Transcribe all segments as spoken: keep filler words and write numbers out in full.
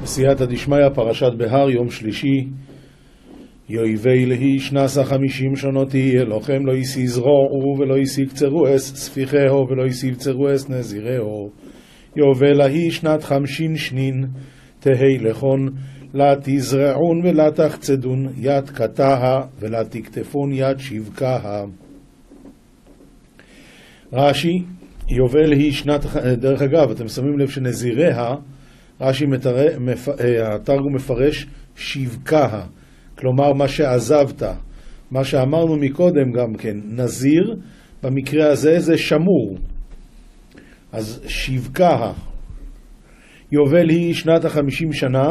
בסייעתא דשמיא, פרשת בהר, יום שלישי. יויבי להי שנסה חמישים שונות יהיה לכם, לא יסי זרועו ולא יסי קצרו אס ספיחהו ולא יסי קצרו אס נזירהו. יובל להי שנת חמשין שנין תהי לכון, לה תזרעון ולה תחצדון יד קטעה ולה תקטפון יד שבקה. רש"י, יובל היא שנת, דרך אגב, אתם שמים לב שנזיריה, רש"י התרגום מפרש שבקה, כלומר מה שעזבת, מה שאמרנו מקודם גם כן, נזיר, במקרה הזה זה שמור, אז שבקה. יובל היא שנת החמישים שנה.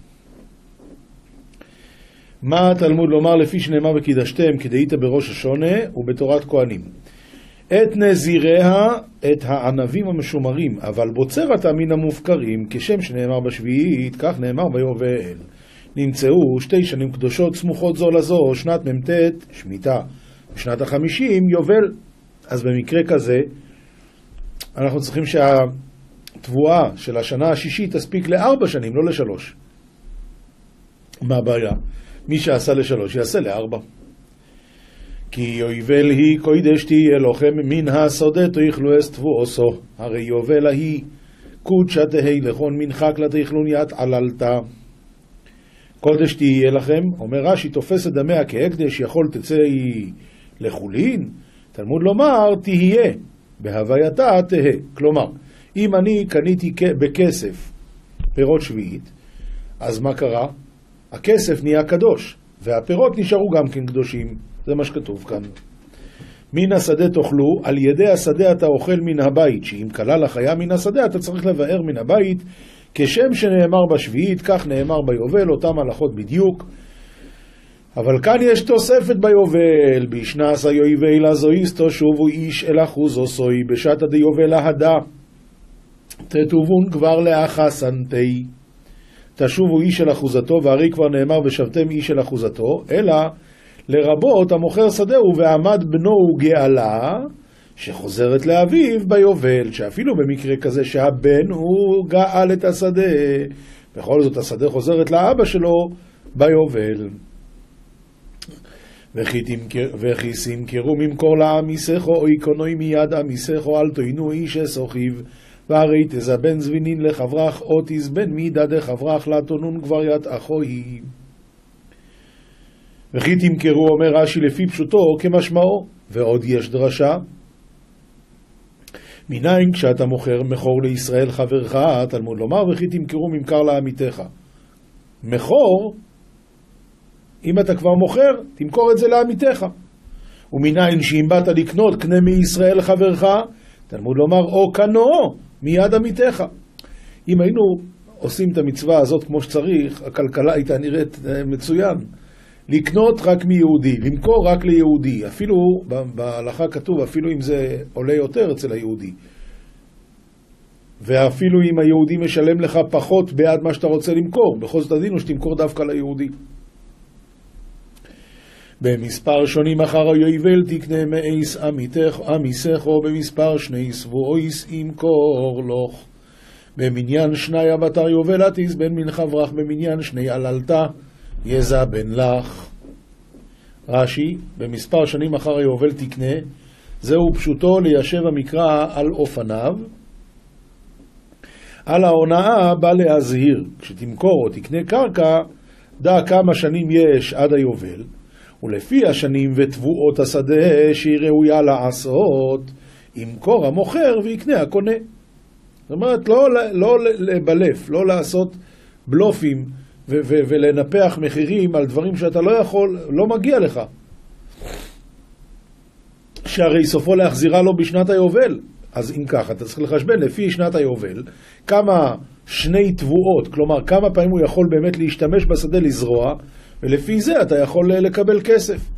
מה התלמוד לומר? לפי שנאמר וקידשתם כדאית בראש השונה ובתורת כהנים. את נזיריה, את הענבים המשומרים, אבל בוצרת מן המופקרים, כשם שנאמר בשביעית, כך נאמר ביובל. נמצאו שתי שנים קדושות סמוכות זו לזו, שנת ממתת, שמיטה, בשנת החמישים, יובל. אז במקרה כזה, אנחנו צריכים שהתבואה של השנה השישית תספיק לארבע שנים, לא לשלוש. מה הבעיה? מי שעשה לשלוש, יעשה לארבע. כי יובל היא קודש תהיה לכם מן הסודה תאכלו אס תבואסו, הרי יובל היא קודשה תהי לכון מנחק לתאכלון ית עללתה. קודש תהיה לכם, אומר רש"י, תופס את דמיה כהקדש, יכול תצא היא לחולין. תלמוד לומר תהיה, בהווייתה תהה. כלומר, אם אני קניתי בכסף פירות שביעית, אז מה קרה? הכסף נהיה קדוש, והפירות נשארו גם כן קדושים. זה מה שכתוב כאן. מן השדה תאכלו, על ידי השדה אתה אוכל מן הבית, שאם כלל החיה מן השדה אתה צריך לבאר מן הבית, כשם שנאמר בשביעית, כך נאמר ביובל, אותם הלכות בדיוק. אבל כאן יש תוספת ביובל, בשנס היובל הזויסטו שובו איש אל אחוזו סוי, בשעתא דיובל ההדה, תטובון כבר לאחסנתי, תשובו איש אל אחוזתו, והרי כבר נאמר ושבתם איש אל אחוזתו, אלא לרבות המוכר שדהו ועמד בנו וגאלה שחוזרת לאביו ביובל, שאפילו במקרה כזה שהבן הוא גאל את השדה, בכל זאת השדה חוזרת לאבא שלו ביובל. וכי סמכרו ממקור לעמיסכו או יקונוי מיד עמיסכו אל תוינו איש אסוכיו, והרי תזבן זבינין לחברח או תזבן מידה דחברח לתונון כבר ית אחוי. וכי תמכרו, אומר רש"י לפי פשוטו כמשמעו. ועוד יש דרשה, מניין כשאתה מוכר מכור לישראל חברך, תלמוד לומר וכי תמכרו ממכר לעמיתך. מכור, אם אתה כבר מוכר, תמכור את זה לעמיתך. ומניין שאם באת לקנות קנה מישראל חברך, תלמוד לומר או קנו מיד עמיתך. אם היינו עושים את המצווה הזאת כמו שצריך, הכלכלה הייתה נראית מצוין. לקנות רק מיהודי, למכור רק ליהודי, אפילו בהלכה כתוב, אפילו אם זה עולה יותר אצל היהודי, ואפילו אם היהודי משלם לך פחות בעד מה שאתה רוצה למכור, בכל זאת הדין הוא שתמכור דווקא ליהודי. במספר שונים אחר היובל תקנה מאיס עמיסך, או במספר שני שבועיס ימכור לך. במניין שני הבתר יובל תזבן מן חברך, במניין שני עללתה יזע בן לך. רש"י, במספר שנים אחר היובל תקנה, זהו פשוטו ליישב המקרא על אופניו. על ההונאה בא להזהיר, כשתמכור או תקנה קרקע, דע כמה שנים יש עד היובל, ולפי השנים ותבואות השדה שהיא ראויה לעשות, ימכור המוכר ויקנה הקונה. זאת אומרת, לא, לא לבלף, לא לעשות בלופים, ו- ו- ולנפח מחירים על דברים שאתה לא יכול, לא מגיע לך. שהרי סופו להחזירה לו בשנת היובל. אז אם ככה, אתה צריך לחשבן לפי שנת היובל, כמה שני תבואות, כלומר כמה פעמים הוא יכול באמת להשתמש בשדה לזרוע, ולפי זה אתה יכול לקבל כסף.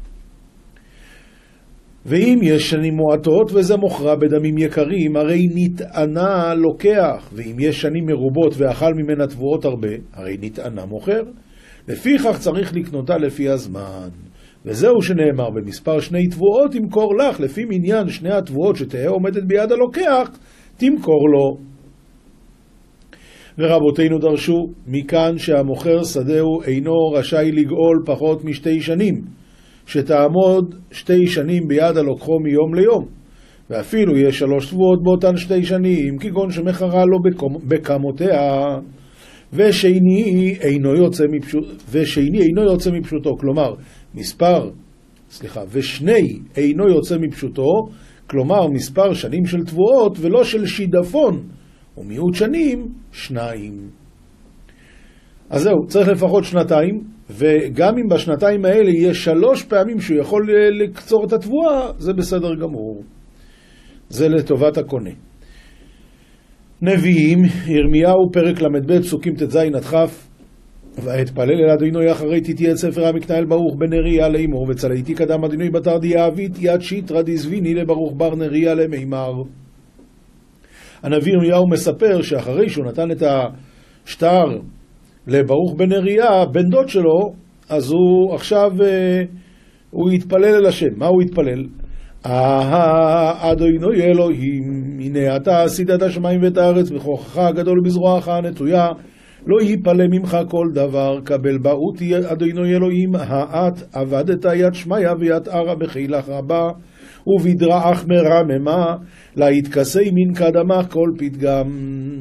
ואם יש שנים מועטות וזה מוכרה בדמים יקרים, הרי נטענה לוקח, ואם יש שנים מרובות ואכל ממנה תבואות הרבה, הרי נטענה מוכר. לפיכך צריך לקנותה לפי הזמן. וזהו שנאמר במספר שני תבואות תמכור לך, לפי מניין שני התבואות שתהיה עומדת ביד הלוקח, תמכור לו. ורבותינו דרשו, מכאן שהמוכר שדהו אינו רשאי לגאול פחות משתי שנים, שתעמוד שתי שנים ביד הלוקחו מיום ליום, ואפילו יש שלוש שבועות באותן שתי שנים, כגון שמחרה לו בקמותיה, ושני אינו יוצא מפשוט, ושני אינו יוצא מפשוטו, כלומר, מספר, סליחה, ושני אינו יוצא מפשוטו, כלומר, מספר שנים של תבואות ולא של שידפון, ומיעוט שנים, שניים. אז זהו, צריך לפחות שנתיים, וגם אם בשנתיים האלה יש שלוש פעמים שהוא יכול לקצור את התבואה, זה בסדר גמור. זה לטובת הקונה. נביאים, ירמיהו, פרק למד פסוקים ט"ז עד כ', ואתפלל אל אדוני אחרי תתיה את ספר המקנה אל ברוך בן נריה לאמור, וצלעתי קדם אדוני בתר דיאבית יד שיטרא דזביני לברוך בר נריה למימר. הנביא ירמיהו מספר שאחרי שהוא נתן את השטר לברוך בן נריה, בן דוד שלו, אז הוא עכשיו הוא יתפלל אל השם. מה הוא יתפלל? אה, אדוני אלוהים, הנה אתה עשית את השמיים ואת הארץ בכוחך הגדול בזרועך הנטויה, לא ייפלא ממך כל דבר, קבל באותי אדוני אלוהים, האט עבדת יד שמיה ויד ערה בחילך רבה, ובדרעך מרממה, לה יתכסי מן קדמך כל פתגם.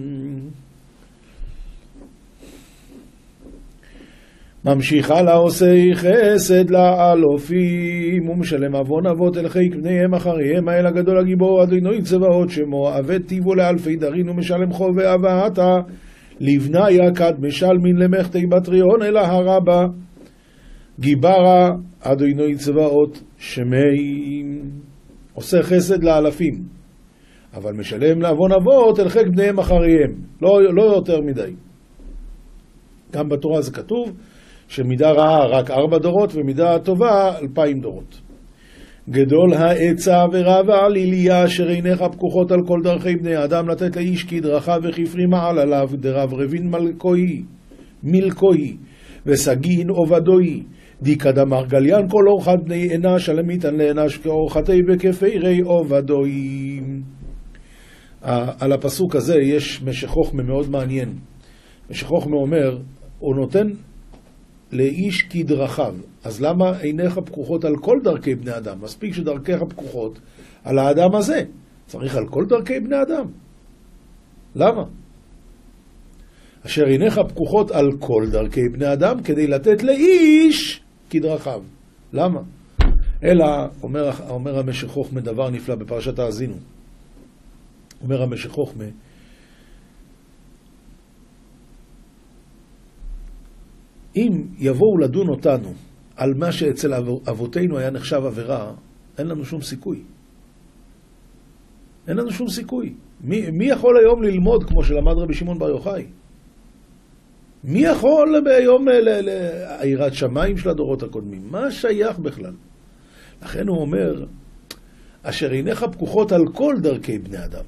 ממשיכה לעושי חסד לאלופים, ומשלם עוון אבות אל חיק בניהם אחריהם, האל הגדול הגיבור אדוני צבאות שמו, עבד טיבו לאלפי דרין ומשלם חוב ואהבתה, לבנה יקד משלמין למחתי בטריון אל הרבה, גיברה אדוני צבאות שמי. עושה חסד לאלפים, אבל משלם לעוון אבות אל חיק בניהם אחריהם, לא, לא יותר מדי. גם בתורה זה כתוב שמידה רעה רק ארבע דורות ומידה טובה אלפיים דורות. גדול העצה ורב העליליה אשר עיניך פקוחות על כל דרכי בני אדם, לתת לאיש כדרכיו וכפרי מעל עליו, דרב רבין מלכוי מלכוי וסגין עובדוי דיקד המרגליין כל אורחת בני אנש על מיתן לאנש כאורחתי וכפירי עובדוי. על הפסוק הזה יש משך חוכמה מאוד מעניין. משך חוכמה אומר, הוא נותן לאיש כדרכיו. אז למה עיניך פקוחות על כל דרכי בני אדם? מספיק שדרכיך פקוחות על האדם הזה. צריך על כל דרכי בני אדם. למה? אשר עיניך פקוחות על כל דרכי בני אדם כדי לתת לאיש כדרכיו. למה? אלא, אומר, אומר המשך חוכמה דבר נפלא בפרשת האזינו. אומר המשך חוכמה, אם יבואו לדון אותנו על מה שאצל אבותינו היה נחשב עבירה, אין לנו שום סיכוי. אין לנו שום סיכוי. מי, מי יכול היום ללמוד כמו שלמד רבי שמעון בר יוחאי? מי יכול ביום לעירת שמיים של הדורות הקודמים? מה שייך בכלל? לכן הוא אומר, אשר עיניך פקוחות על כל דרכי בני אדם.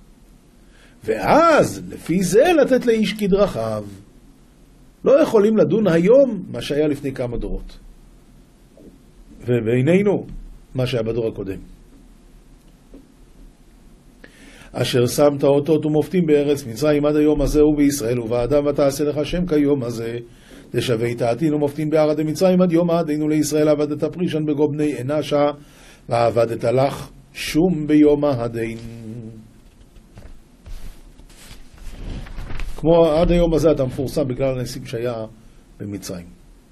ואז, לפי זה, לתת לאיש כדרכיו. לא יכולים לדון היום מה שהיה לפני כמה דורות. ובינינו, מה שהיה בדור הקודם. אשר שמת אותות ומופתים בארץ מצרים עד היום הזה ובישראל ובאדם ותעשה לך שם כיום הזה, דשווה תעתין ומופתין בארץ מצרים עד יום עדינו לישראל עבדת פרישן בגובני אנשה ועבדת לך שום ביום הדין. כמו עד היום הזה אתה מפורסם בגלל הניסים שהיה במצרים.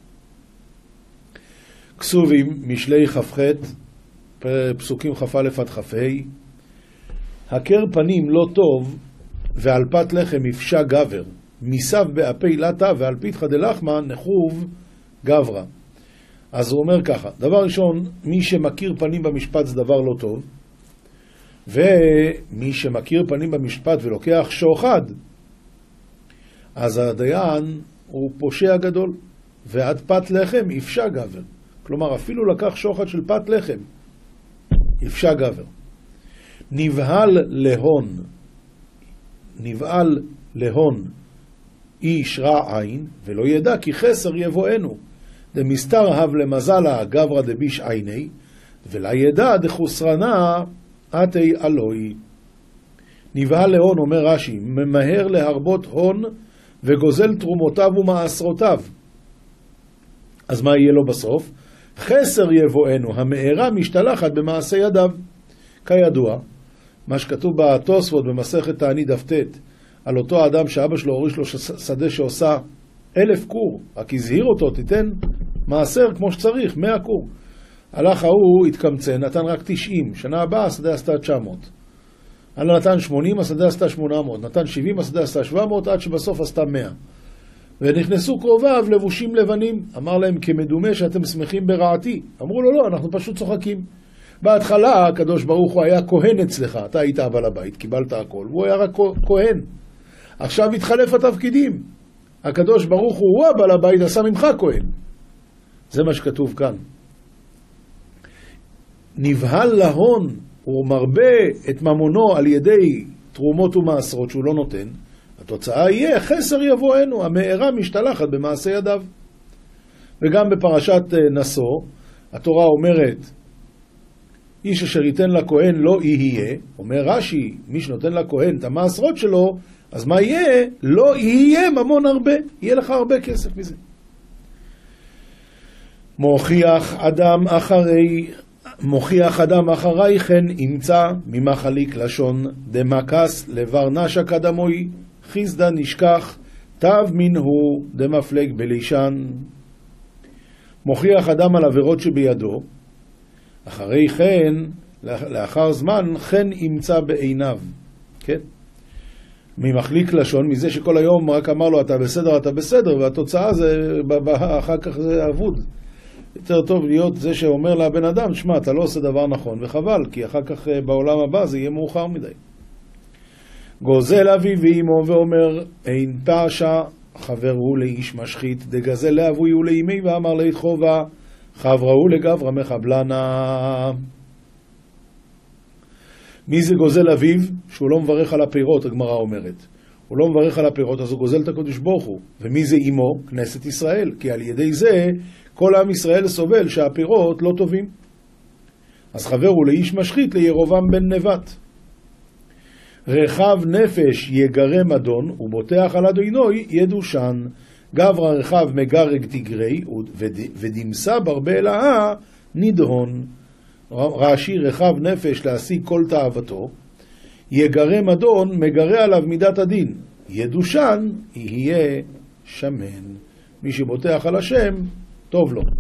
כסובים משלי כ"ח פסוקים כ"א עד כ"ה, הכר פנים לא טוב ועל פת לחם יפשע גבר, מסב באפי לטה ועל פיתחא דלחמא נחוב גברה. אז הוא אומר ככה, דבר ראשון, מי שמכיר פנים במשפט זה דבר לא טוב, ומי שמכיר פנים במשפט ולוקח שוחד, אז הדיין הוא פושע גדול, ועד פת לחם יפשע גבר. כלומר, אפילו לקח שוחד של פת לחם, יפשע גבר. נבהל להון, נבהל להון איש רע עין, ולא ידע כי חסר יבואנו. דמסתר הב למזלה גברא דביש עיני, ולא ידע דחוסרנה עתי אלוהי. נבהל להון, אומר רש"י, ממהר להרבות הון וגוזל תרומותיו ומעשרותיו. אז מה יהיה לו בסוף? חסר יבואנו, המארה משתלחת במעשה ידיו. כידוע, מה שכתוב בתוספות במסכת תענית דף ט' על אותו אדם שאבא שלו הוריש לו שדה שעושה אלף קור, רק הזהיר אותו, תיתן מעשר כמו שצריך, מאה קור. הלך ההוא, התקמצן, נתן רק תשעים, שנה הבאה השדה עשתה תשע מאות. הלך נתן שמונים, השדה עשתה שמונה מאות, נתן שבעים, השדה עשתה שבע מאות, עד שבסוף עשתה מאה. ונכנסו קרוביו לבושים לבנים, אמר להם כמדומה שאתם שמחים ברעתי. אמרו לו לא, אנחנו פשוט צוחקים. בהתחלה הקדוש ברוך הוא היה כהן אצלך, אתה היית הבעל הבית, קיבלת הכל, הוא היה רק כהן. עכשיו התחלף התפקידים, הקדוש ברוך הוא הוא הבעל הבית, עשה ממך כהן. זה מה שכתוב כאן. נבהל להון, הוא מרבה את ממונו על ידי תרומות ומעשרות שהוא לא נותן, התוצאה יהיה חסר יבואנו, המארה משתלחת במעשה ידיו. וגם בפרשת נשוא, התורה אומרת, איש אשר ייתן לכהן לא יהיה, אומר רש"י, מי שנותן לכהן את המעשרות שלו, אז מה יהיה? לא יהיה ממון הרבה, יהיה לך הרבה כסף מזה. מוכיח אדם אחרי, מוכיח אדם אחרי כן ימצא ממחליק לשון דמקס לבר נשא קדמוי, חיסדא נשכח, תו מנהו דמפלג בלישן. מוכיח אדם על עבירות שבידו, אחרי כן, לאחר זמן, כן ימצא בעיניו. כן? ממחליק לשון, מזה שכל היום רק אמר לו, אתה בסדר, אתה בסדר, והתוצאה זה, אחר כך זה אבוד. יותר טוב להיות זה שאומר לבן אדם, שמע, אתה לא עושה דבר נכון, וחבל, כי אחר כך בעולם הבא זה יהיה מאוחר מדי. גוזל אבי ואימו ואומר, אין פשע, חברו לאיש משחית, דגזל לאבוי ולאימי, ואמר לית חובה, חברו לגברה מחבלנה. מי זה גוזל אביו? שהוא לא מברך על הפירות, הגמרא אומרת. הוא לא מברך על הפירות, אז הוא גוזל את הקדוש ברוך הוא. ומי זה אימו? כנסת ישראל. כי על ידי זה, כל עם ישראל סובל שהפירות לא טובים. אז חברו לאיש משחית לירובעם בן נבט. רחב נפש יגרם אדון, ובוטח על אדינוי ידושן. גברא רחב מגרג תגרי, ודמסה ברבה להה נדהון. רש"י, רחב נפש להשיג כל תאוותו, יגרם אדון, מגרה עליו מידת הדין. ידושן, יהיה שמן. מי שבוטח על השם, טוב לו.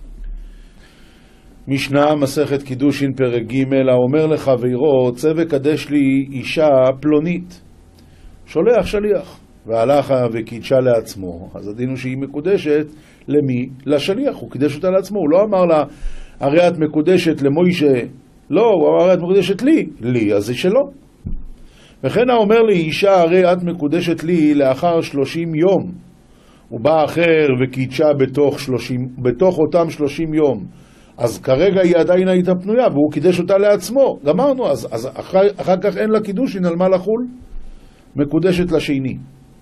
משנה מסכת קידושין פרק ג' האומר לחברו, צא וקדש לי אישה פלונית. שולח שליח. והלך וקידשה לעצמו. אז הדין הוא שהיא מקודשת למי? לשליח. הוא קידש אותה לעצמו. הוא לא אמר לה, הרי את מקודשת למוישה. לא, הוא אמר, הרי את מקודשת לי. לי, אז זה שלו. וכן האומר לי, אישה, הרי את מקודשת לי לאחר שלושים יום. הוא בא אחר וקידשה בתוך, שלושים, בתוך אותם שלושים יום. אז כרגע היא עדיין הייתה פנויה, והוא קידש אותה לעצמו. גמרנו, אז, אז אחר, אחר כך אין לה קידושין, על מה לחול? מקודשת לשני.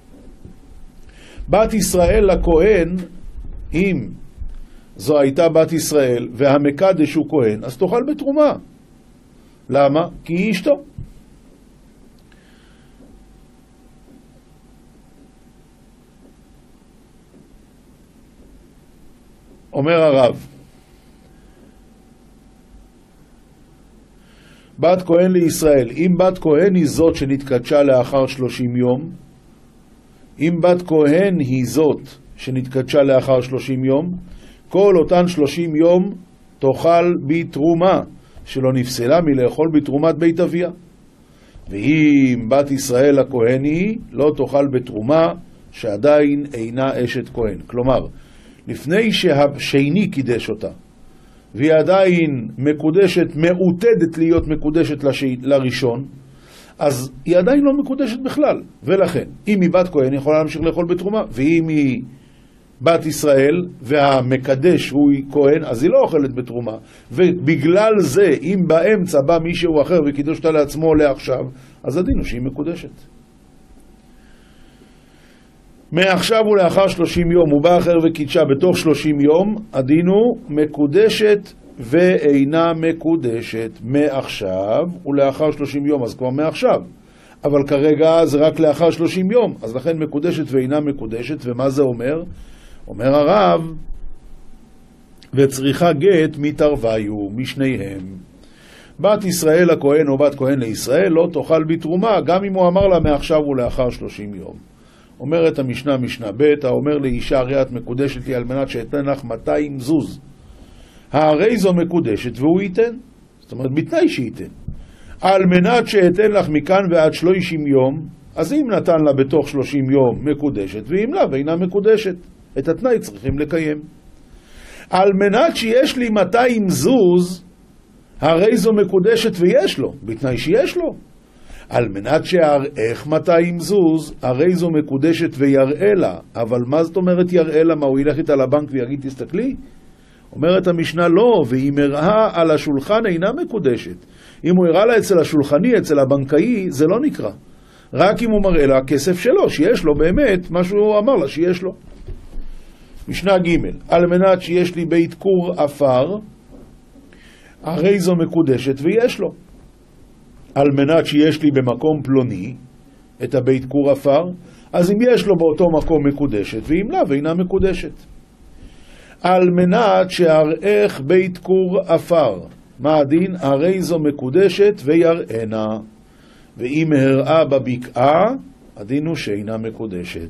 בת ישראל לכהן, אם זו הייתה בת ישראל והמקדש הוא כהן, אז תאכל בתרומה. למה? כי היא אשתו. אומר הרב, בת כהן לישראל, אם בת כהן היא זאת שנתקדשה לאחר שלושים יום, אם בת כהן היא זאת שנתקדשה לאחר שלושים יום, כל אותן שלושים יום תאכל בתרומה, שלא נפסלה מלאכול בתרומת בית אביה. ואם בת ישראל הכהן היא, לא תאכל בתרומה שעדיין אינה אשת כהן. כלומר, לפני שהשני קידש אותה, והיא עדיין מקודשת, מעוטדת להיות מקודשת לשי, לראשון, אז היא עדיין לא מקודשת בכלל. ולכן, אם היא בת כהן, היא יכולה להמשיך לאכול בתרומה, ואם היא בת ישראל, והמקדש הוא כהן, אז היא לא אוכלת בתרומה. ובגלל זה, אם באמצע בא מישהו אחר וקידש אותה לעצמו לעכשיו, אז הדין הוא שהיא מקודשת. מעכשיו ולאחר שלושים יום, הוא בא אחר וקידשה בתוך שלושים יום, הדין הוא מקודשת ואינה מקודשת מעכשיו ולאחר שלושים יום, אז כבר מעכשיו. אבל כרגע זה רק לאחר שלושים יום, אז לכן מקודשת ואינה מקודשת. ומה זה אומר? אומר הרב, וצריכה גט מתרוויו, משניהם. בת ישראל הכהן או בת כהן לישראל לא תאכל בתרומה, גם אם הוא אמר לה מעכשיו ולאחר שלושים יום. אומרת המשנה, משנה ב', האומר לאישה הרי את מקודשת לי על מנת שאתן לך מאתיים זוז. הרי זו מקודשת והוא ייתן. זאת אומרת, בתנאי שייתן. על מנת שאתן לך מכאן ועד שלושים יום, אז אם נתן לה בתוך שלושים יום מקודשת, ואם לה ואינה מקודשת, את התנאי צריכים לקיים. על מנת שיש לי מאתיים זוז, הרי זו מקודשת ויש לו, בתנאי שיש לו. על מנת שיראך מאתיים זוז, הרי זו מקודשת ויראה לה. אבל מה זאת אומרת יראה לה? מה, הוא ילך איתה לבנק ויגיד תסתכלי? אומרת המשנה לא, ואם הראה על השולחן אינה מקודשת. אם הוא הראה לה אצל השולחני, אצל הבנקאי, זה לא נקרא. רק אם הוא מראה לה כסף שלו, שיש לו באמת, מה שהוא אמר לה שיש לו. משנה ג', על מנת שיש לי בית כור אפר, הרי זו מקודשת ויש לו. על מנת שיש לי במקום פלוני את הבית כור אפר, אז אם יש לו באותו מקום מקודשת, ואם לא, ואינה מקודשת. על מנת שהראך בית כור אפר, מה הדין? הרי זו מקודשת ויראנה. ואם הראה בבקעה, הדין הוא שאינה מקודשת.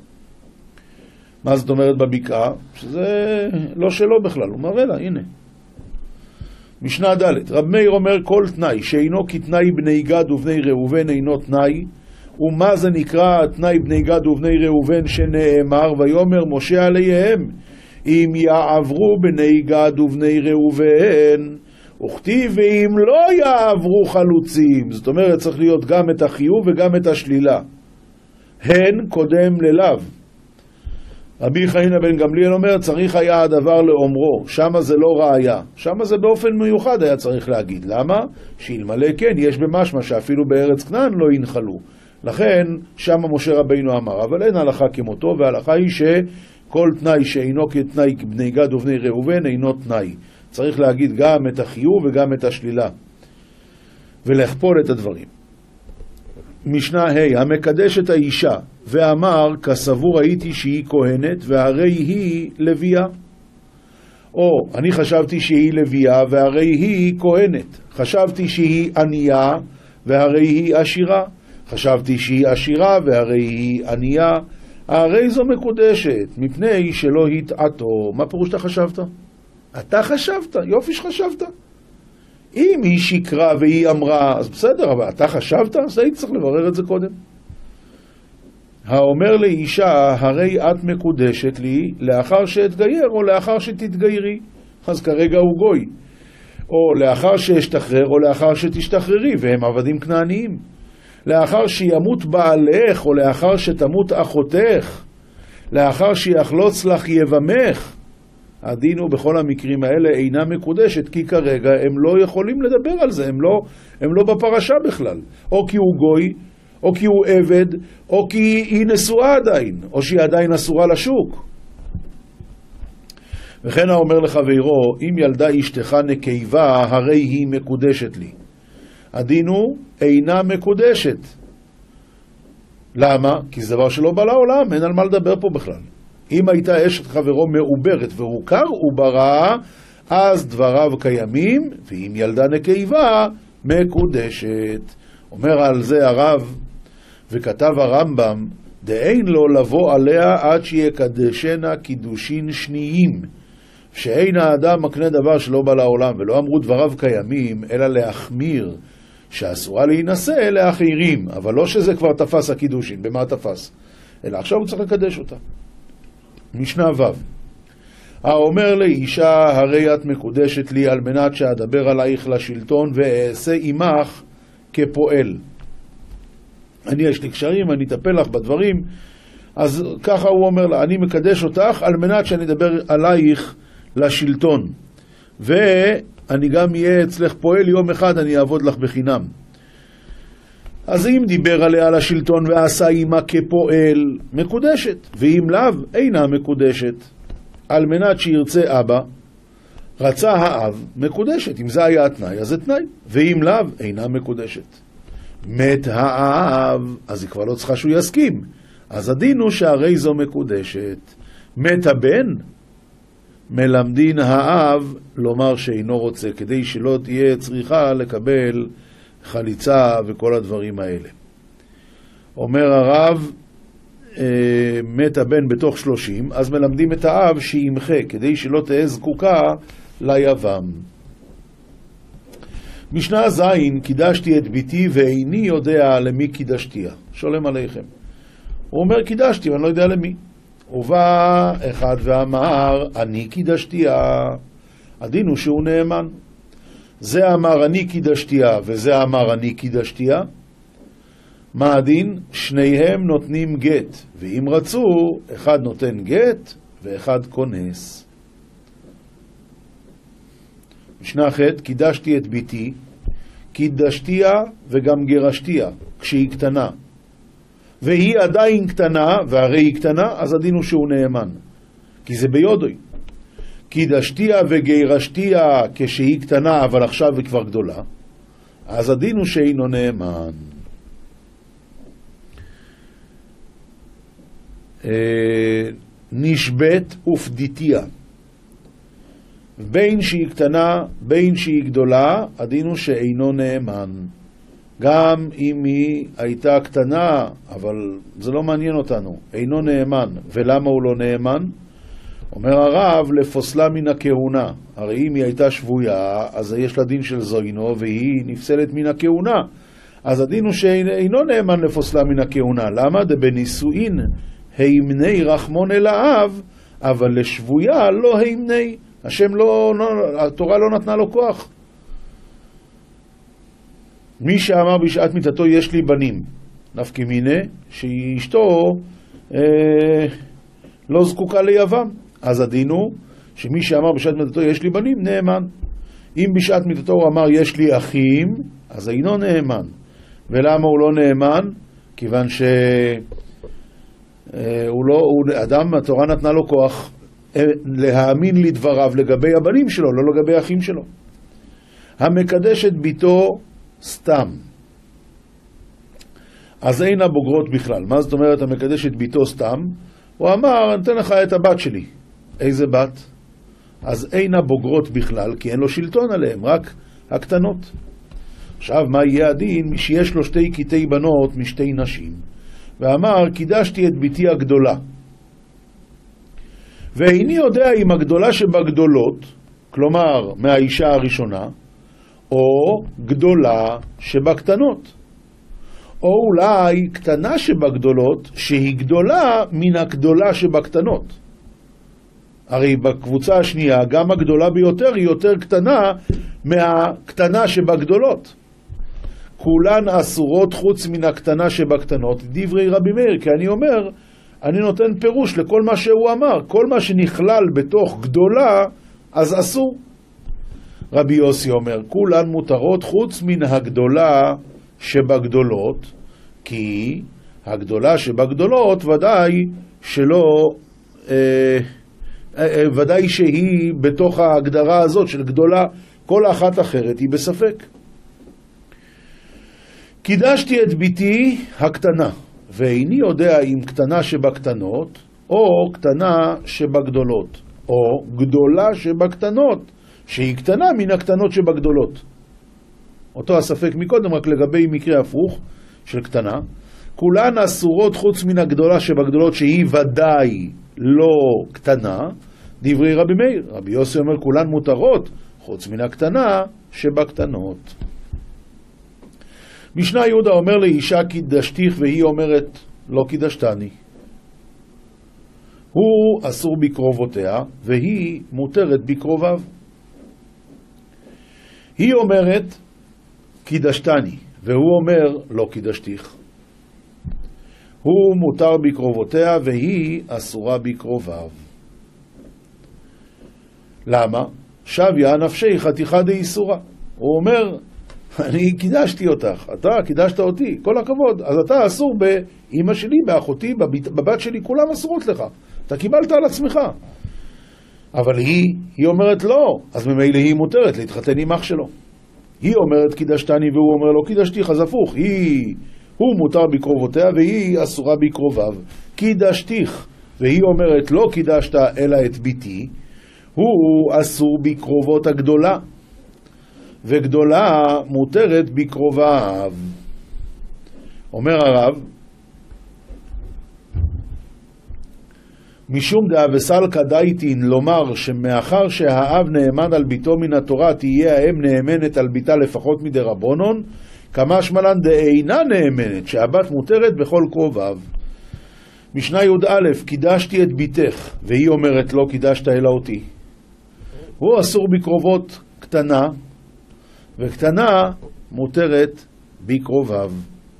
מה זאת אומרת בבקעה? שזה לא שלו בכלל, הוא מראה לה, הנה. משנה ד', רב מאיר אומר כל תנאי שאינו כתנאי בני גד ובני ראובן אינו תנאי. ומה זה נקרא תנאי בני גד ובני ראובן שנאמר ויאמר משה עליהם אם יעברו בני גד ובני ראובן, וכתיב ואם לא יעברו חלוצים. זאת אומרת צריך להיות גם את החיוב וגם את השלילה, הן קודם ללאו. רבי חנינא בן גמליאל אומר צריך היה הדבר לאומרו, שמה זה לא ראיה, שמה זה באופן מיוחד היה צריך להגיד. למה? שאלמלא כן יש במשמע שאפילו בארץ כנען לא ינחלו, לכן שמה משה רבינו אמר. אבל אין הלכה כמותו, וההלכה היא שכל תנאי שאינו כתנאי בני גד ובני ראובן אינו תנאי. צריך להגיד גם את החיוב וגם את השלילה ולכפול את הדברים. משנה ה' המקדש את האישה ואמר כסבור הייתי שהיא כהנת והרי היא לוויה, או אני חשבתי שהיא לוויה והרי היא כהנת, חשבתי שהיא ענייה והרי היא עשירה, חשבתי שהיא עשירה והרי היא ענייה, הרי זו מקודשת מפני שלא התעתו. מה פירוש אתה חשבת? אתה חשבת, יופי שחשבת. אם היא שקרה והיא אמרה, אז בסדר, אבל אתה חשבת? אז היית צריך לברר את זה קודם. האומר לאישה, הרי את מקודשת לי לאחר שאתגייר או לאחר שתתגיירי. אז כרגע הוא גוי. או לאחר שאשתחרר או לאחר שתשתחררי, והם עבדים כנעניים. לאחר שימות בעלך או לאחר שתמות אחותך. לאחר שיחלוץ לך יבמך. הדין הוא בכל המקרים האלה אינה מקודשת, כי כרגע הם לא יכולים לדבר על זה, הם לא, הם לא בפרשה בכלל. או כי הוא גוי, או כי הוא עבד, או כי היא נשואה עדיין, או שהיא עדיין אסורה לשוק. וכן האומר לחברו, אם ילדה אשתך נקבה, הרי היא מקודשת לי. הדין הוא אינה מקודשת. למה? כי זה דבר שלא בא לעולם, אין על מה לדבר פה בכלל. אם הייתה אשת חברו מעוברת והוכר עוברה, אז דבריו קיימים, ואם ילדה נקבה, מקודשת. אומר על זה הרב, וכתב הרמב"ם, דאין לו לבוא עליה עד שיקדשנה קידושין שניים, שאין האדם מקנה דבר שלא בא לעולם, ולא אמרו דבריו קיימים, אלא להחמיר, שאסורה להינשא לאחרים, אבל לא שזה כבר תפס הקידושין. במה תפס? אלא עכשיו הוא צריך לקדש אותה. משנה ו' האומר לאישה, הרי את מקודשת לי על מנת שאדבר עלייך לשלטון ואעשה עמך כפועל. אני יש לי קשרים, אני אטפל לך בדברים. אז ככה הוא אומר לה, אני מקדש אותך על מנת שאני אדבר עלייך לשלטון, ואני גם אהיה אצלך פועל, יום אחד אני אעבוד לך בחינם. אז אם דיבר עליה לשלטון ועשה עמה כפועל, מקודשת, ואם לאו, אינה מקודשת. על מנת שירצה אבא, רצה האב, מקודשת. אם זה היה התנאי, אז זה תנאי, ואם לאו, אינה מקודשת. מת האב, אז היא כבר לא צריכה שהוא יסכים. אז הדין הוא שהרי זו מקודשת. מת הבן, מלמדין האב לומר שאינו רוצה, כדי שלא תהיה צריכה לקבל חליצה וכל הדברים האלה. אומר הרב, אה, מת הבן בתוך שלושים, אז מלמדים את האב שימחה, כדי שלא תהיה זקוקה ליבם. משנה זין, קידשתי את ביתי ואיני יודע למי קידשתיה. שולם עליכם. הוא אומר קידשתי ואני לא יודע למי. ובא אחד ואמר אני קידשתיה. הדין הוא שהוא נאמן. זה אמר אני קידשתיה וזה אמר אני קידשתיה. מה הדין? שניהם נותנים גט, ואם רצו אחד נותן גט ואחד כונס. משנה ח' קידשתי את ביתי, קידשתיה וגם גרשתיה כשהיא קטנה, והיא עדיין קטנה, והרי היא קטנה, אז הדין הוא שהוא נאמן, כי זה ביודוי. קידשתיה וגרשתיה כשהיא קטנה אבל עכשיו היא כבר גדולה, אז הדין הוא שאינו נאמן. נשבט ופדיתיה, בין שהיא קטנה בין שהיא גדולה, הדין הוא שאינו נאמן. גם אם היא הייתה קטנה, אבל זה לא מעניין אותנו, אינו נאמן. ולמה הוא לא נאמן? אומר הרב, לפוסלה מן הכהונה. הרי אם היא הייתה שבויה, אז יש לה דין של זוינו והיא נפסלת מן הכהונה, אז הדין הוא שאינו נאמן לפוסלה מן הכהונה. למה? דבנישואין הימני רחמון אל האב, אבל לשבויה לא הימני. השם לא, לא, התורה לא נתנה לו כוח. מי שאמר בשעת מיתתו יש לי בנים, נפקא מינה שאשתו אה, לא זקוקה ליבם, אז הדין הוא שמי שאמר בשעת מיתתו יש לי בנים נאמן. אם בשעת מיתתו הוא אמר יש לי אחים, אז אינו נאמן. ולמה הוא לא נאמן? כיוון ש הוא לא, הוא, אדם, התורה נתנה לו כוח להאמין לדבריו לגבי הבנים שלו, לא לגבי האחים שלו. המקדש את ביתו סתם, אז אין הבוגרות בכלל. מה זאת אומרת המקדש את ביתו סתם? הוא אמר, אני אתן לך את הבת שלי. איזה בת? אז אין הבוגרות בכלל, כי אין לו שלטון עליהם, רק הקטנות. עכשיו, מה יהיה הדין? מי שיש לו שתי קטעי בנות משתי נשים, ואמר, קידשתי את ביתי הגדולה. ואיני יודע אם הגדולה שבגדולות, כלומר מהאישה הראשונה, או גדולה שבקטנות. או אולי קטנה שבגדולות, שהיא גדולה מן הגדולה שבקטנות. הרי בקבוצה השנייה, גם הגדולה ביותר היא יותר קטנה מהקטנה שבגדולות. כולן אסורות חוץ מן הקטנה שבקטנות, דברי רבי מאיר, כי אני אומר, אני נותן פירוש לכל מה שהוא אמר, כל מה שנכלל בתוך גדולה, אז אסור. רבי יוסי אומר, כולן מותרות חוץ מן הגדולה שבגדולות, כי הגדולה שבגדולות ודאי שלא, אה, אה, ודאי שהיא בתוך ההגדרה הזאת של גדולה, כל אחת אחרת היא בספק. קידשתי את ביתי הקטנה, ואיני יודע אם קטנה שבקטנות, או קטנה שבגדולות, או גדולה שבקטנות, שהיא קטנה מן הקטנות שבגדולות. אותו הספק מקודם, רק לגבי מקרה הפוך של קטנה. כולן אסורות חוץ מן הגדולה שבגדולות, שהיא ודאי לא קטנה, דברי רבי מאיר. רבי יוסי אומר, כולן מותרות חוץ מן הקטנה שבקטנות. משנה יהודה אומר לאישה קידשתיך, והיא אומרת לא קידשתני. הוא אסור בקרובותיה והיא מותרת בקרוביו. היא אומרת קידשתני והוא אומר לא קידשתיך. הוא מותר בקרובותיה והיא אסורה בקרוביו. למה? שביה נפשי חתיכה דאיסורה. הוא אומר, אני קידשתי אותך, אתה קידשת אותי, כל הכבוד, אז אתה אסור באמא שלי, באחותי, בבת שלי, כולם אסורות לך, אתה קיבלת על עצמך. אבל היא, היא אומרת לא, אז ממילא היא מותרת להתחתן עם אח שלו. היא אומרת קידשתני והוא אומר לו קידשתיך, אז הפוך, היא, הוא מותר בקרובותיה והיא אסורה בקרוביו. קידשתיך, והיא אומרת לא קידשת אלא את ביתי, הוא אסור בקרובות הגדולה, וגדולה מותרת בקרוביו. אומר הרב, משום דעה וסלקא דייטין, לומר שמאחר שהאב נאמן על ביתו מן התורה, תהיה האם נאמנת על ביתה לפחות מדי רבונון, כמה שמלן דאינה נאמנת, שהבת מותרת בכל קרוביו. משנה י"א, קידשתי את ביתך, והיא אומרת לא קידשת אלא אותי. הוא אסור בקרובות קטנה, וקטנה מותרת בקרוביו.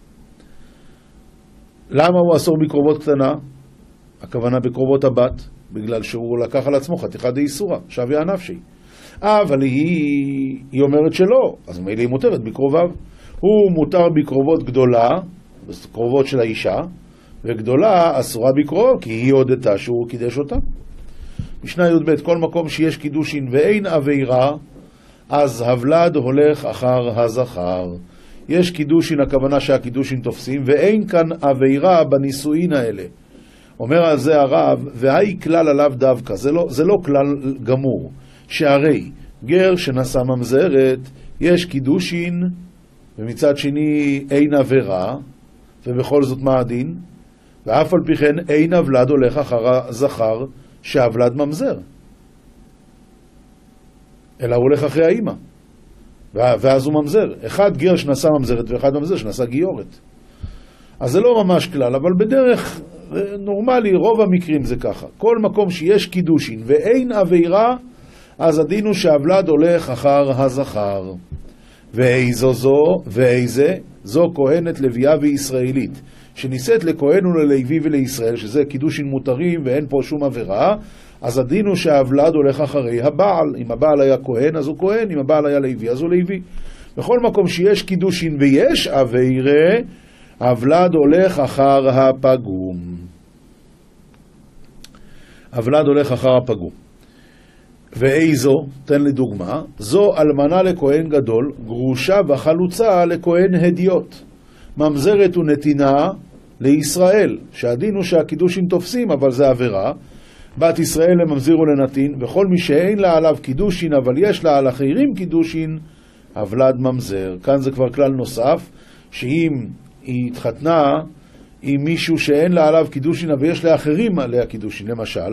למה הוא אסור בקרובות קטנה? הכוונה בקרובות הבת, בגלל שהוא לקח על עצמו חתיכה דאיסורא, שוויה נפשי. אבל היא, היא אומרת שלא, אז מילא היא מותרת בקרוביו. הוא מותר בקרובות גדולה, בקרובות של האישה, וגדולה אסורה בקרוב, כי היא הודתה שהוא קידש אותה. משנה י"ב, כל מקום שיש קידושין ואין עבירה, אז הוולד הולך אחר הזכר. יש קידושין, הכוונה שהקידושין תופסים, ואין כאן עבירה בנישואין האלה. אומר על זה הרב, והי כלל עליו דווקא, זה לא, זה לא כלל גמור, שהרי גר שנשא ממזרת, יש קידושין, ומצד שני אין עבירה, ובכל זאת מה הדין? ואף על פי כן אין הוולד הולך אחר הזכר שהוולד ממזר, אלא הוא הולך אחרי האמא, ואז הוא ממזר. אחד גר שנשא ממזרת ואחד ממזר שנשא גיורת. אז זה לא ממש כלל, אבל בדרך נורמלי רוב המקרים זה ככה. כל מקום שיש קידושין ואין עבירה, אז הדין הוא שהוולד הולך אחר הזכר. ואיזו זו ואיזה זו כהנת לוויה וישראלית, שנישאת לכהן וללוי ולישראל, שזה קידושין מותרים ואין פה שום עבירה, אז הדין הוא שהוולד הולך אחרי הבעל. אם הבעל היה כהן אז הוא כהן, אם הבעל היה לוי אז הוא לוי. בכל מקום שיש קידושין ויש עבירה, הוולד הולך אחר הפגום. הוולד הולך אחר הפגום. ואיזו, תן לי דוגמה, זו אלמנה לכהן גדול, גרושה וחלוצה לכהן הדיוט. ממזרת ונתינה לישראל, שהדין הוא שהקידושין תופסים, אבל זה עבירה. בת ישראל לממזיר ולנתין, וכל מי שאין לה עליו קידושין, אבל יש לה על אחרים קידושין, הוולד ממזר. כאן זה כבר כלל נוסף, שאם היא התחתנה עם מישהו שאין לה עליו קידושין, אבל יש לאחרים עליה קידושין, למשל,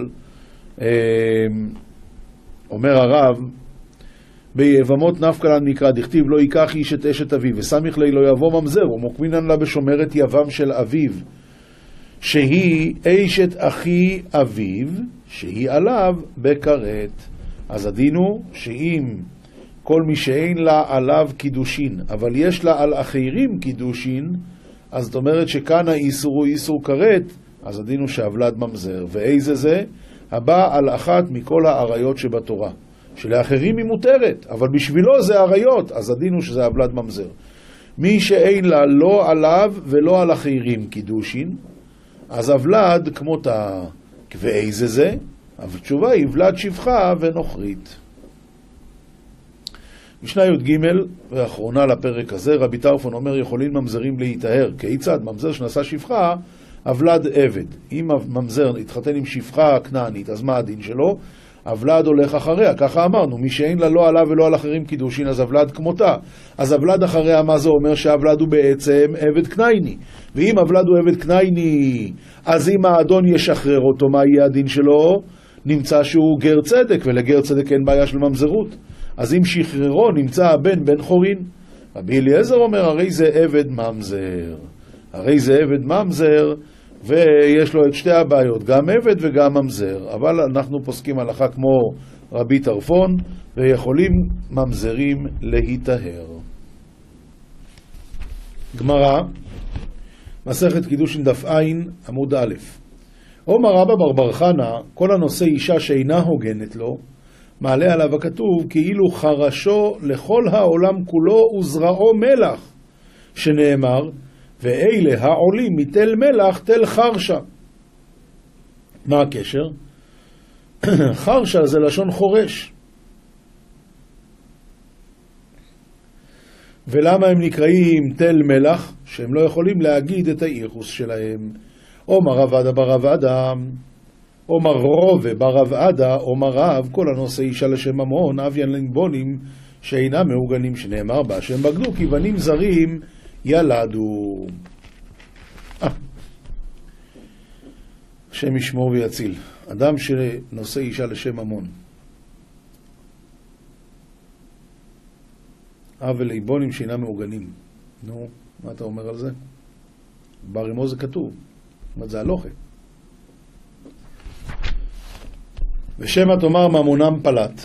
אומר הרב, ביבמות נפקא לן מקרא דכתיב לא ייקח איש את אשת אביו וסמיך לי לא יבוא ממזר, ומוקמינן לה בשומרת יבם של אביו, שהיא אשת אחי אביו, שהיא עליו בכרת. אז הדין הוא שאם כל מי שאין לה עליו קידושין, אבל יש לה על אחרים קידושין, אז זאת אומרת שכאן האיסור הוא איסור כרת, אז הדין הוא שהוולד ממזר. ואיזה זה? הבא על אחת מכל העריות שבתורה, שלאחרים היא מותרת, אבל בשבילו זה עריות, אז הדין הוא שזה הוולד ממזר. מי שאין לה לא עליו ולא על אחרים קידושין, אז הוולד כמותה. ואיזה זה? אבל תשובה היא ולד שפחה ונוכרית. משנה י"ג ואחרונה לפרק הזה, רבי טרפון אומר יכולים ממזרים להיטהר. כיצד? ממזר שנשא שפחה, הוולד עבד. אם ממזר התחתן עם שפחה כנענית, אז מה הדין שלו? הוולד הולך אחריה, ככה אמרנו, מי שאין לה לא עליו ולא על אחרים קידושין, אז הוולד כמותה. אז הוולד אחריה, מה זה אומר? שהוולד הוא בעצם עבד כנעני. ואם הוולד הוא עבד כנעני, אז אם האדון ישחרר אותו, מה יהיה הדין שלו? נמצא שהוא גר צדק, ולגר צדק אין בעיה של ממזרות. אז אם שחררו נמצא הבן בן חורין. רבי אליעזר אומר, הרי זה עבד ממזר. הרי זה עבד ממזר, ויש לו את שתי הבעיות, גם עבד וגם ממזר. אבל אנחנו פוסקים הלכה כמו רבי טרפון, ויכולים ממזרים להיטהר. גמרא, מסכת קידושין דף עין, עמוד א'. אומר רבא בר בר חנא, כל הנושא אישה שאינה הוגנת לו, מעלה עליו הכתוב כאילו חרשו לכל העולם כולו וזרעו מלח, שנאמר, ואלה העולים מתל מלח תל חרשה. מה הקשר? חרשה זה לשון חורש. ולמה הם נקראים תל מלח? שהם לא יכולים להגיד את הייחוס שלהם. אומר רב עדה ברב עדה, אומר רובה ברב עדה, אומר רב, כל הנושא אישה לשם ממון, אביין לנבונים שאינם מעוגנים, שנאמר בה, שהם בגדו כי בנים זרים ילדו. אה. השם ישמור ויציל. אדם שנושא אישה לשם ממון. אבל ליבונים שאינם מעוגנים. נו, מה אתה אומר על זה? ברימו זה כתוב. זאת אומרת, זה הלוכה. ושמה תאמר ממונם פלט.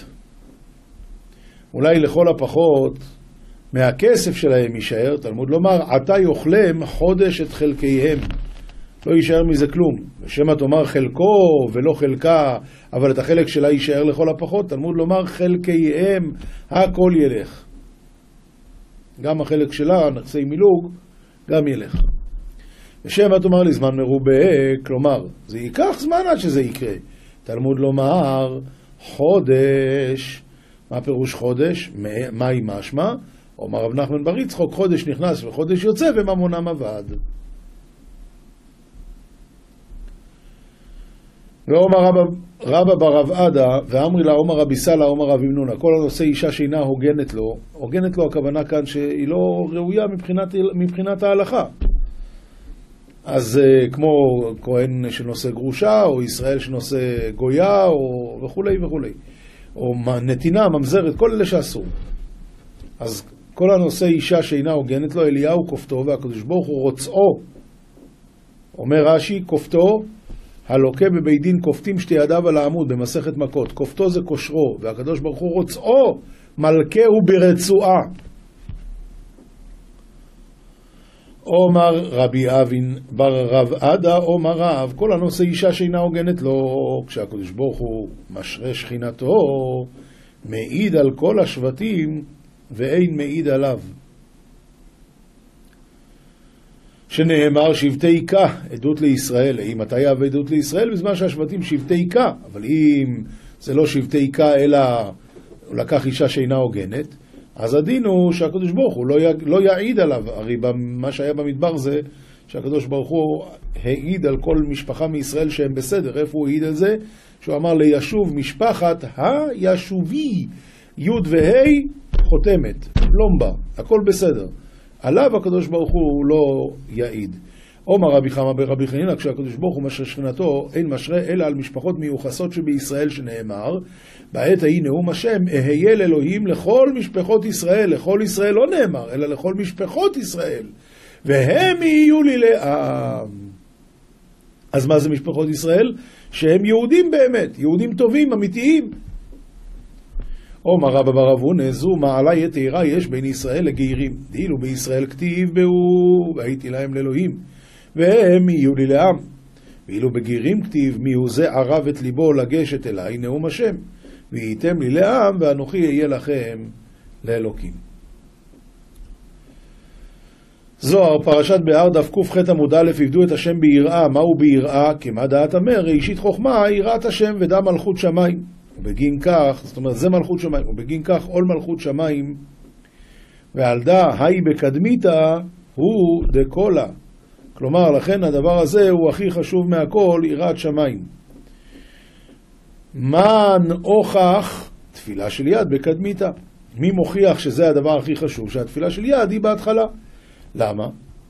אולי לכל הפחות מהכסף שלהם יישאר, תלמוד לומר, עתה יאכלם חודש את חלקיהם. לא יישאר מזה כלום. ושמה תאמר חלקו ולא חלקה, אבל את החלק שלה יישאר לכל הפחות. תלמוד לומר חלקיהם, הכל ילך. גם החלק שלה, נכסי מילוג, גם ילך. ושמה תאמר לי זמן מרובה, כלומר, זה ייקח זמן עד שזה יקרה. תלמוד לומר חודש. מה פירוש חודש? מהי משמע? אומר רב נחמן בר יצחק, חודש נכנס וחודש יוצא וממונם עבד. ואומר רבא, רבא ברב עדה, ואמרי לה אומר רבי סלה, אומר רבי מנונה, כל הנושא אישה שאינה הוגנת לו, הוגנת לו הכוונה כאן שהיא לא ראויה מבחינת, מבחינת ההלכה. אז כמו כהן שנושא גרושה, או ישראל שנושא גויה, או וכולי וכולי. או נתינה, ממזרת, כל אלה שאסור. אז כל הנושא אישה שאינה הוגנת לו, אליהו כופתו, והקדוש ברוך הוא רוצאו. אומר רש"י, כופתו, הלוקה בבית דין כופתים שתי ידיו על העמוד במסכת מכות. כופתו זה כושרו, והקדוש ברוך הוא רוצאו, מלכהו ברצועה. אומר רבי אבין בר רב עדה, אומר רב, כל הנושא אישה שאינה הוגנת לו, כשהקדוש ברוך הוא משרה שכינתו, מעיד על כל השבטים ואין מעיד עליו. שנאמר שבטי איכה, עדות לישראל. אם מתי יהווה עדות לישראל? בזמן שהשבטים שבטי איכה. אבל אם זה לא שבטי איכה אלא הוא לקח אישה שאינה הוגנת, אז הדין הוא שהקדוש ברוך הוא לא, י... לא יעיד עליו. הרי מה שהיה במדבר זה שהקדוש ברוך הוא העיד על כל משפחה מישראל שהם בסדר. איפה הוא העיד על זה? שהוא אמר לישוב משפחת הישובי, י' וה' חותמת, פלומבה, הכל בסדר. עליו הקדוש ברוך הוא לא יעיד. אומר רבי חמא ברבי חנינא, כשהקדוש ברוך הוא משרה שכינתו, אין משרה אלא על משפחות מיוחסות שבישראל, שנאמר בעת ההיא נאום השם, אהיה לאלוהים לכל משפחות ישראל. לכל ישראל לא נאמר, אלא לכל משפחות ישראל, והם יהיו לי לעם. אז מה זה משפחות ישראל? שהם יהודים באמת, יהודים טובים, אמיתיים. אומר רבא בר אבונה, זו מעלה יתירה יש בין ישראל לגיירים. דהילו בישראל כתיב בהו, והייתי להם לאלוהים, והם יהיו לי לעם. ואילו בגיירים כתיב, מיהו זה ערב את ליבו לגשת אליי, נאום השם, והייתם לי לעם, ואנוכי אהיה לכם לאלוקים. זוהר, פרשת בהר דף קוף ח' עמוד א', עבדו את השם ביראה. מהו ביראה? כמה דעת אמר, ראשית חוכמה, יראת השם ודע מלכות שמיים. ובגין כך, זאת אומרת, זה מלכות שמיים, ובגין כך עול מלכות שמיים, ועל דא היי בקדמיתה הוא דקולה. כלומר, לכן הדבר הזה הוא הכי חשוב מהכל, יראת שמיים. מן הוכח תפילה של יד בקדמיתה. מי מוכיח שזה הדבר הכי חשוב, שהתפילה של יד היא בהתחלה? למה?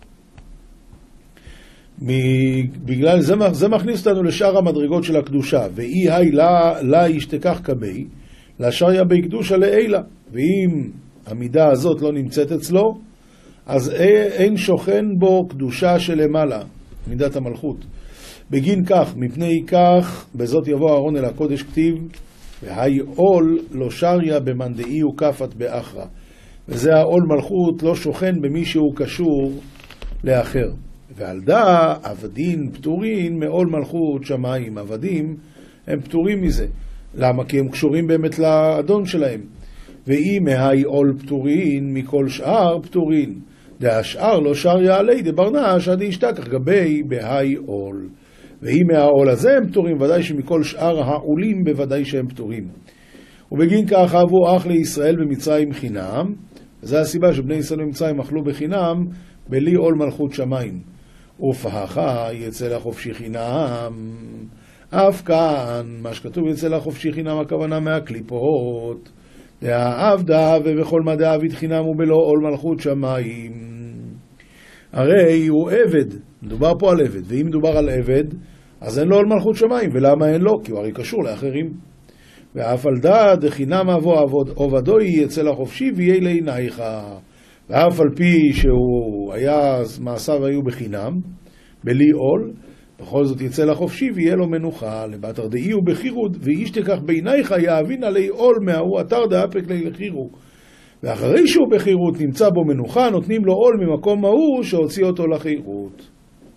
בגלל זה, זה מכניס אותנו לשאר המדרגות של הקדושה. ואי היי לה, לה ישתכח כבי, לשריה בי קדושה לעילה. ואם המידה הזאת לא נמצאת אצלו, אז אין שוכן בו קדושה שלמעלה, מידת המלכות. בגין כך, מפני כך, בזאת יבוא אהרון אל הקודש כתיב, והי עול לא שריה במנדאי וקפת באחרה. וזה העול מלכות לא שוכן במי שהוא קשור לאחר. ועל דא עבדין פטורין מעול מלכות שמיים. עבדים הם פטורים מזה. למה? כי הם קשורים באמת לאדון שלהם. ואם מהי עול פטורין מכל שאר פטורין. דהשאר לא שריה עלי דברנש עד ישתכח גבי בהי עול. ואם מהעול הזה הם פטורים, ודאי שמכל שאר העולים בוודאי שהם פטורים. ובגין כך אהבו אח לישראל במצרים חינם, זו הסיבה שבני ישראל ומצרים אכלו בחינם בלי עול מלכות שמיים. ופחה יצא לחופשי חינם. אף כאן, מה שכתוב יצא לחופשי חינם, הכוונה מהקליפות. דעבדה ובכל מה דעביד חינם ובלא עול מלכות שמיים. הרי הוא עבד, מדובר פה על עבד, ואם מדובר על עבד, אז אין לו עול מלכות שמיים. ולמה אין לו? כי הוא הרי קשור לאחרים. ואף על דא דחינם אבו עובדו יצא לחופשי ויהיה לעינייך. ואף על פי שהוא היה, מעשיו היו בחינם, בלי עול, בכל זאת יצא לחופשי ויהיה לו מנוחה. לבת ארדאי הוא בחירות, ואיש תקח בעינייך יאבין עלי עול מההוא אתר דאפק לי לחירו. ואחרי שהוא בחירות נמצא בו מנוחה, נותנים לו עול ממקום ההוא שהוציא אותו לחירות.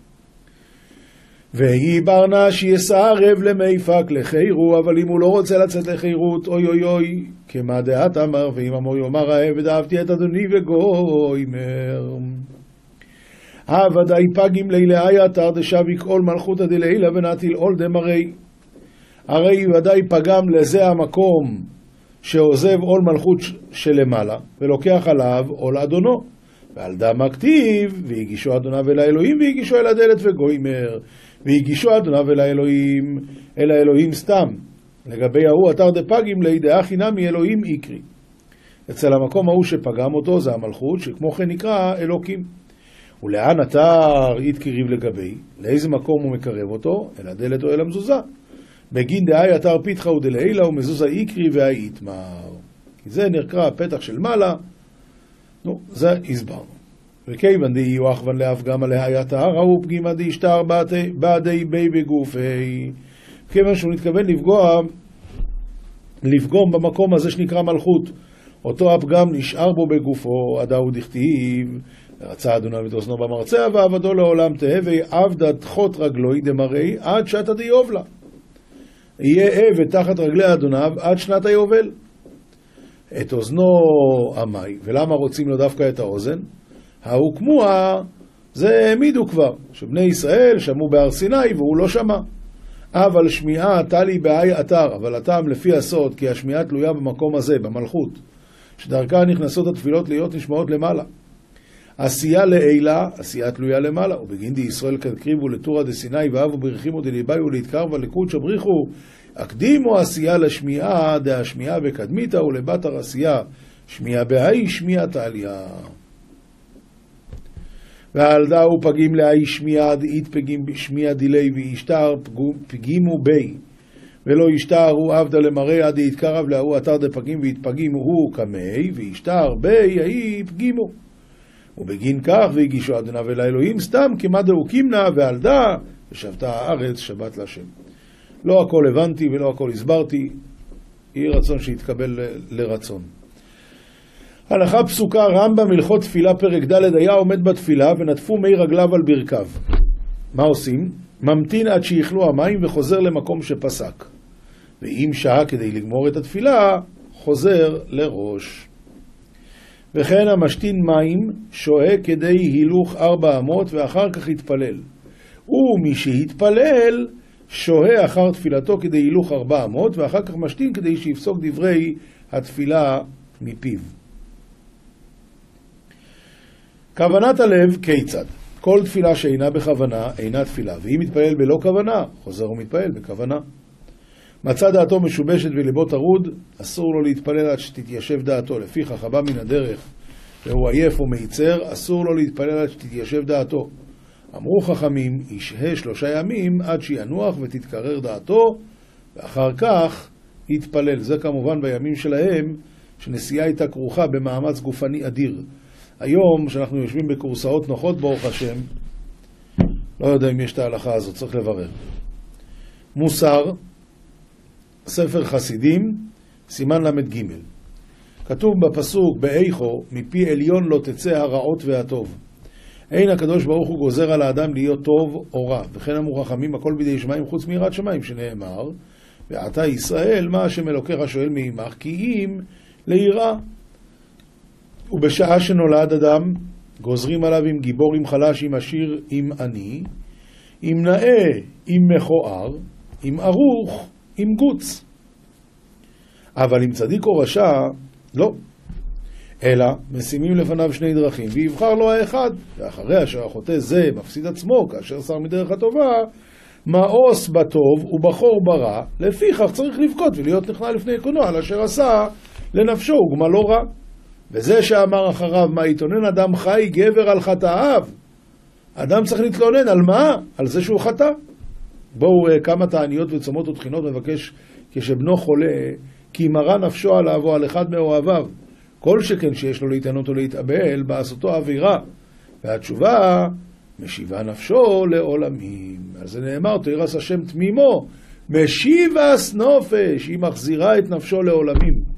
והיא ברנה שיסערב למיפק לחירו, אבל אם הוא לא רוצה לצאת לחירות, אוי אוי אוי, כמה דעת אמר, ואם אמור יאמר העבד אהבתי את אדוני וגוימר. העבדי פגים לילה אתר דשביק עול מלכותא דלילה ונטיל עול דמרי. הרי ודאי פגם לזה המקום שעוזב עול מלכות שלמעלה ולוקח עליו עול אדונו. ועל דם הכתיב והגישו אדוניו אל האלוהים והגישו אל הדלת וגוימר. והגישו אדוניו אל האלוהים אל האלוהים סתם. לגבי ההוא אתר דפגים לידעה חינם מאלוהים איקרי. אצל המקום ההוא שפגם אותו זה המלכות, שכמו כן נקרא אלוקים. ולאן אתר יתקריב לגבי? לאיזה מקום הוא מקרב אותו? אל הדלת או אל המזוזה. בגין דאי אתר פיתחה ודלעילה ומזוזה איקרי והאיתמר. זה נקרא הפתח של מעלה. נו, זה הסברנו. וכיוון די יואחוון להפגם עליה אתר, ראו פגימה די שטר בעדי בי בגופי. כיוון שהוא נתכוון לפגוע, לפגום במקום הזה שנקרא מלכות. אותו הפגם נשאר בו בגופו, עדהו דכתיב, רצה אדוניו את אוזנו במרצע, ועבדו לעולם תהא, ועבדה תחות רגלוי דמרי, עד שעת די יובלה. יהיה עבד תחת רגלי אדוניו, עד שנת היובל. את אוזנו עמי. ולמה רוצים לו דווקא את האוזן? ההוקמוה, זה העמידו כבר, שבני ישראל שמעו בהר סיני והוא לא שמע. אבל שמיעה תלי באי אתר, אבל הטעם לפי הסוד, כי השמיעה תלויה במקום הזה, במלכות, שדרכה נכנסות התפילות להיות נשמעות למעלה. עשייה לעילה, עשייה תלויה למעלה, ובגין די ישראל כקריבו לתורה דסיני ואהבו ברכימו דליבאיו להתקרב הליקוד שבריחו, הקדימו עשייה לשמיעה, דהשמיעה בקדמיתה ולבטר עשייה, שמיעה בהאי שמיעה תליה. ועל דאו פגים להאי שמיעה דאית פגים שמיעה דילי וישתר פגימו בי, ולא ישתרו עבדה למראה עד יתקרב להוא אתר דפגים ויתפגימו הוא כמי, וישתר בי האי פגימו. ובגין כך והגישו אדוניו אל האלוהים סתם כמה דאוקים נא ועל דא ושבתה הארץ שבת להשם. לא הכל הבנתי ולא הכל הסברתי, יהי רצון שיתקבל לרצון. הלכה פסוקה, רמב"ם הלכות תפילה פרק ד', היה עומד בתפילה ונטפו מי רגליו על ברכיו. מה עושים? ממתין עד שיכלו המים וחוזר למקום שפסק. ואם שעה כדי לגמור את התפילה, חוזר לראש. וכן המשתין מים שוהה כדי הילוך ארבע אמות ואחר כך יתפלל. ומי שהתפלל שוהה אחר תפילתו כדי הילוך ארבע אמות ואחר כך משתין כדי שיפסוק דברי התפילה מפיו. כוונת הלב כיצד? כל תפילה שאינה בכוונה אינה תפילה, ואם מתפלל בלא כוונה, חוזר ומתפלל בכוונה. מצא דעתו משובשת ולבו טרוד, אסור לו להתפלל עד שתתיישב דעתו. לפיכך הבא מן הדרך והוא עייף ומייצר, אסור לו להתפלל עד שתתיישב דעתו. אמרו חכמים, ישהה שלושה ימים עד שינוח ותתקרר דעתו, ואחר כך יתפלל. זה כמובן בימים שלהם, שנסיעה הייתה כרוכה במאמץ גופני אדיר. היום, שאנחנו יושבים בקורסאות נוחות ברוך השם, לא יודע אם יש את ההלכה הזאת, צריך לברר. מוסר, ספר חסידים, סימן למד ג' כתוב בפסוק, באיכו, מפי עליון לא תצא הרעות והטוב. אין הקדוש ברוך הוא גוזר על האדם להיות טוב או רע. וכן אמרו חכמים, הכל בידי שמיים חוץ מיראת שמיים, שנאמר, ועתה ישראל, מה השם אלוקיך שואל מעמך, כי אם ליראה. ובשעה שנולד אדם, גוזרים עליו עם גיבור, עם חלש, עם עשיר, עם עני, עם נאה, עם מכוער, עם ערוך, עם גוץ. אבל עם צדיק או רשע, לא. אלא משימים לפניו שני דרכים, ויבחר לו האחד, ואחרי אשר החוטא זה מפסיד עצמו, כאשר שר מדרך הטובה, מאוס בטוב ובחור ברע, לפיכך צריך לבכות ולהיות נכנע לפני קונו, על אשר עשה לנפשו וגמלו רע. וזה שאמר אחריו, מה יתלונן אדם חי גבר על חטאיו? אדם צריך להתלונן על מה? על זה שהוא חטא. בואו כמה תעניות וצומות ותחינות מבקש כשבנו חולה, כי מרה נפשו עליו או על אחד מאוהביו. כל שכן שיש לו להתענות או להתאבל, בעשותו עבירה. והתשובה, משיבה נפשו לעולמים. אז זה נאמר, תירס השם תמימו, משיבס נופש, היא מחזירה את נפשו לעולמים.